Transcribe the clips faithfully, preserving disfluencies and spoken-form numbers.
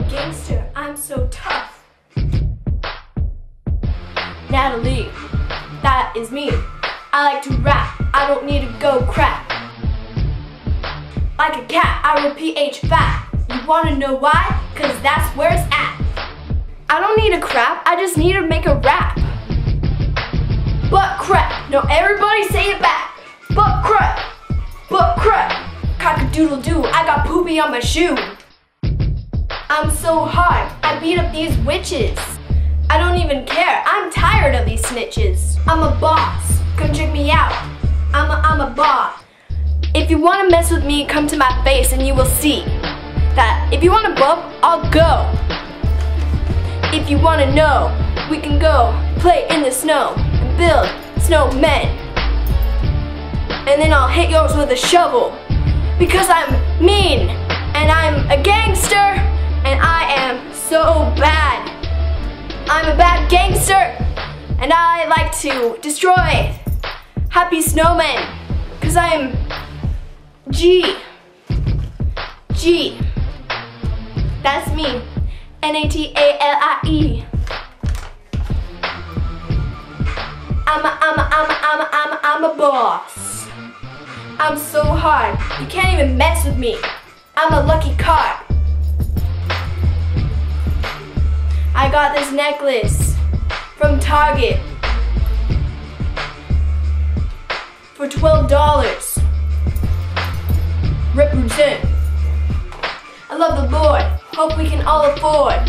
gangster, I'm so tough. Natalie, that is me. I like to rap, I don't need to go crap. Like a cat, I repeat H fat. You wanna know why? Cause that's where it's at. I don't need a crap, I just need to make a rap. But crap, no everybody say it back. But crap, but crap. Cock-a-doodle-doo, I got poopy on my shoe. I'm so hard, I beat up these witches. I don't even care, I'm tired of these snitches. I'm a boss, come check me out. I'm a, I'm a boss. If you wanna mess with me, come to my face and you will see that if you wanna bump, I'll go. If you wanna know, we can go play in the snow and build snowmen. And then I'll hit yours with a shovel. Because I'm mean, and I'm a gangster, and I am so bad. I'm a bad gangster, and I like to destroy happy snowmen. Cause I'm G. G. That's me. N A T A L I E. I'm a, I'm a, I'm a, I'm a, I'm a, I'm a boss. I'm so hard, you can't even mess with me. I'm a lucky card. I got this necklace from Target for twelve dollars. Represent. I love the Lord, hope we can all afford.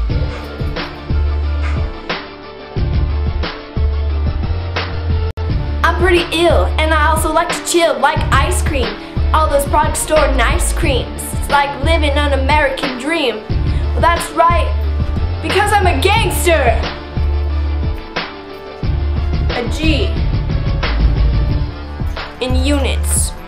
I'm pretty ill, and I also like to chill like ice cream. All those product store nice creams. It's like living an American dream. Well, that's right, because I'm a gangster. A G in units.